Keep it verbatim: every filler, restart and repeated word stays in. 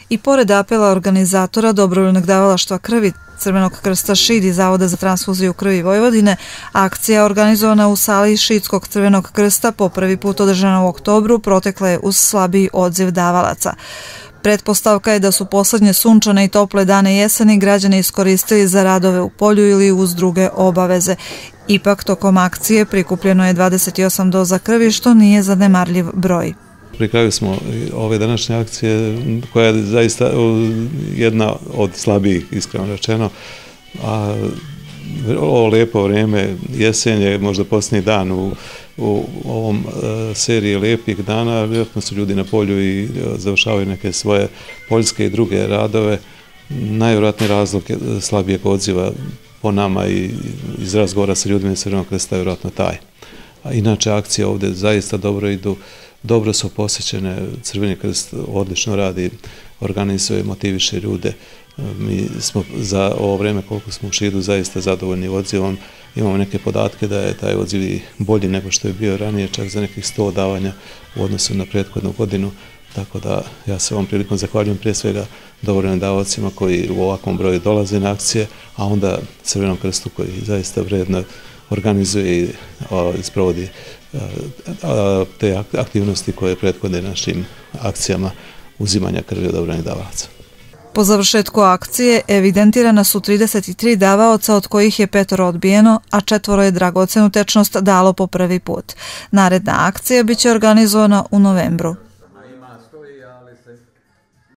I pored apela organizatora dobrovoljnog davalaštva krvi Crvenog krsta Šid i Zavoda za transfuziju krvi Vojvodine, akcija organizovana u sali Šidskog Crvenog krsta po prvi put održana u oktobru protekla je uz slabiji odziv davalaca. Pretpostavka je da su poslednje sunčane i tople dane jeseni građani iskoristili za radove u polju ili uz druge obaveze. Ipak, tokom akcije prikupljeno je dvadeset osam doza krvi, što nije zanemarljiv broj. Pri kraju smo ove današnje akcije, koja je zaista jedna od slabijih, iskreno rečeno, a ovo lijepo vrijeme, jesen je možda posljednji dan u, u ovom seriji lijepih dana, vjerojatno su ljudi na polju i završavaju neke svoje poljske i druge radove. Najvjerojatniji razlog slabijeg odziva po nama i iz razgovora sa ljudima iz Crvenog krsta je vjerojatno taj. A inače, akcije ovdje zaista dobro idu, dobro su posjećene, Crveni krst odlično radi, organizuje, motiviše ljude. Mi smo za ovo vrijeme koliko smo u Šidu zaista zadovoljni odzivom. Imamo neke podatke da je taj odziv bolji nego što je bio ranije, čak za nekih sto davanja u odnosu na prethodnu godinu. Tako da ja se ovom prilikom zahvaljujem prije svega dobrovoljnim davaocima koji u ovakvom broju dolaze na akcije, a onda Crvenom krstu koji zaista vredno organizuje i sprovodi te aktivnosti koje prethode našim akcijama uzimanja krvi od dobrovoljnih davaoca. Po završetku akcije evidentirana su trideset tri davaoca, od kojih je petoro odbijeno, a četvoro je dragocenu tečnost dalo po prvi put. Naredna akcija biće organizovana u novembru.